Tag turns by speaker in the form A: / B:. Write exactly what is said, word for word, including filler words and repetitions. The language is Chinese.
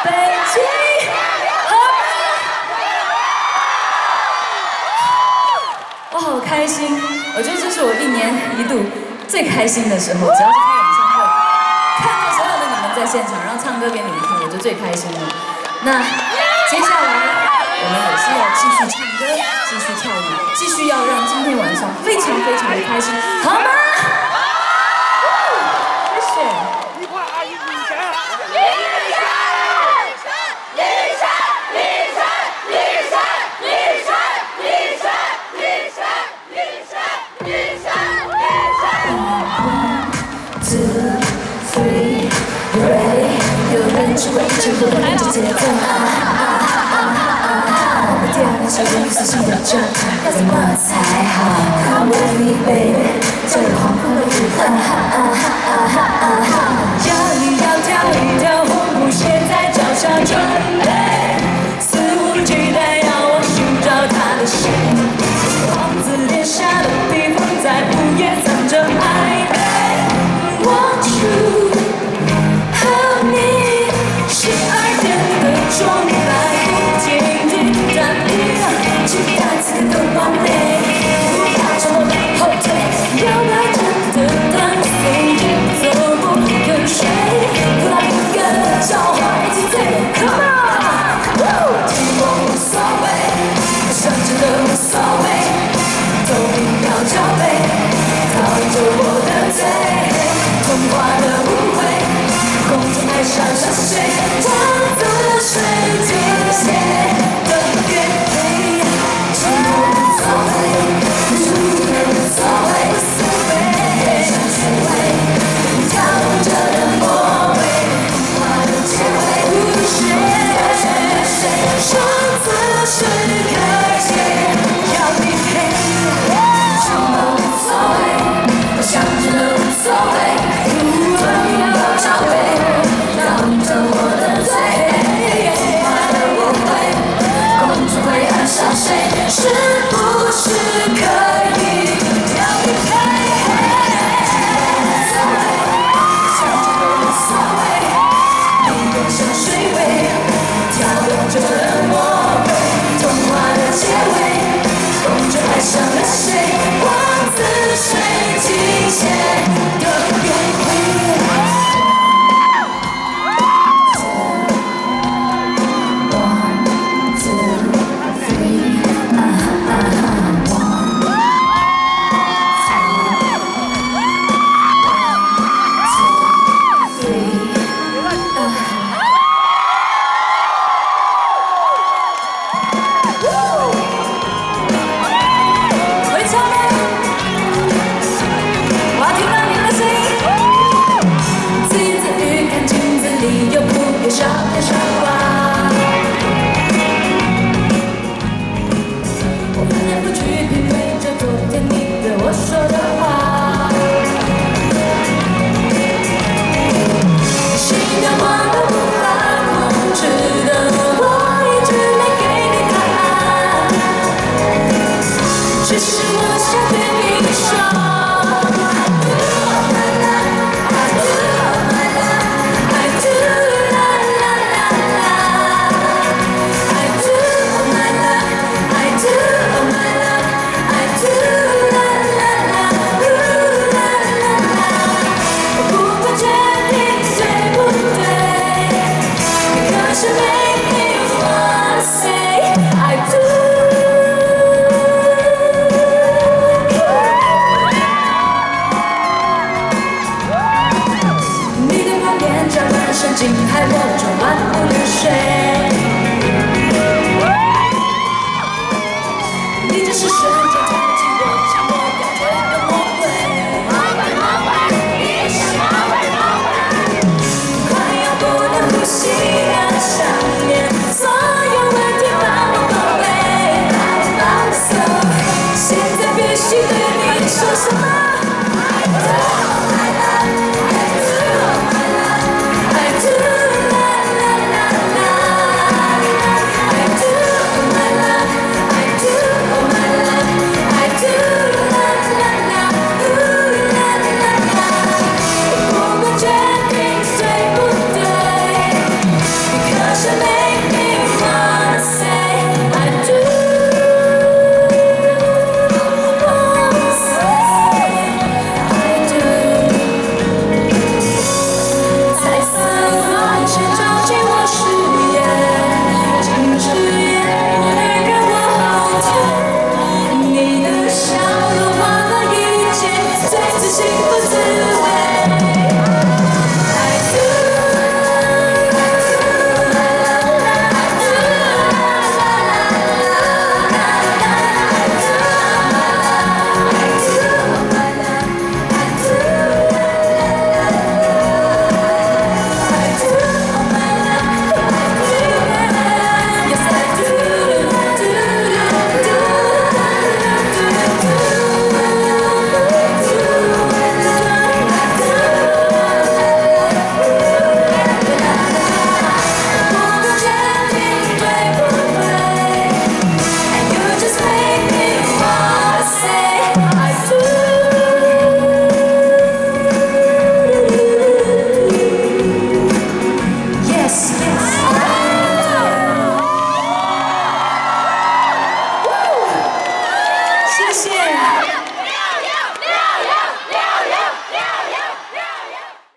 A: 北京，好吗？我好开心，我觉得这是我一年一度最开心的时候，只要是开演唱会，看到所有的你们在现场，然后唱歌给你们听，我就最开心了。那接下来我们也是要继续唱歌，继续跳舞，继续要让今天晚上非常非常的开心，好吗？谢谢。
B: 一块阿姨女神，
C: 女神，女神，女神，女神，女神，女神，女神，女神，女神，女神。
A: One, two, three, ready？ 有人只会一直不断着节奏。第二个小人仔细的站着，要怎么才好 ？Come with me, baby， 这个黄昏的舞台。跳一跳，跳一跳，红舞鞋在脚下准备，肆无忌惮要我寻找他的谁？王子殿下的披风在午夜藏着暧昧。Want you， 和你十二点的钟摆。期待此刻的完美，不怕沉默后退，摇摆着的单飞节奏不跟随，不拉不跟笑话一起醉 ，Come on， 寂寞无所谓，想真的无所谓，都不要交杯，靠着我的嘴，童话的误会，公主爱上了谁，王子水晶鞋。是不是可以跳一跳？想着都无所谓，你变成水位，跳动着的魔鬼，童话的结尾，公主爱上了谁？王子水晶鞋的约会。只是我想对你说。深情害我，就万不能睡。